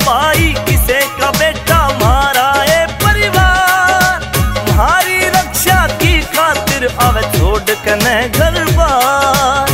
भाई किसे का बेटा मारा ए परिवार, तुम्हारी रक्षा की खातिर आवे छोड़ कने घर बार।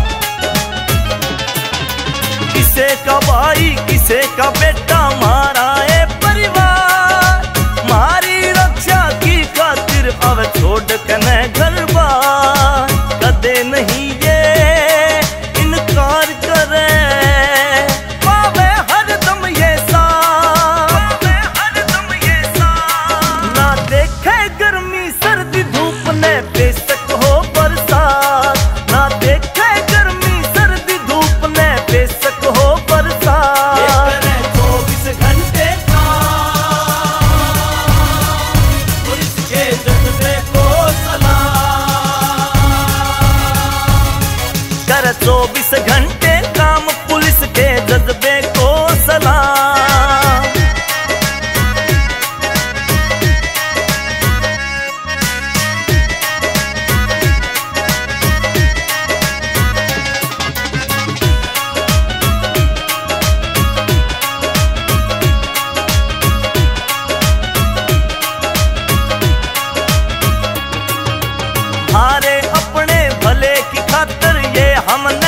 किसे का भाई किसे का बेटा मारा ए परिवार, तुम्हारी रक्षा की खातिर आवे छोड़ कने घर बार। कदे नहीं ये इनकार करे, पावे हर दम ये साथ, ना देखे गर्मी सर्दी धूप ने बेशक हो बरसात, ना देखे गर्मी सर्दी धूप ने बेशक हो बरसात। 24 घंटे पुलिस के जज्बे को सलाम, कर 24 घंटे काम पुलिस के जज्बे को सलाम। हारे अपने भले की खातिर ये हमने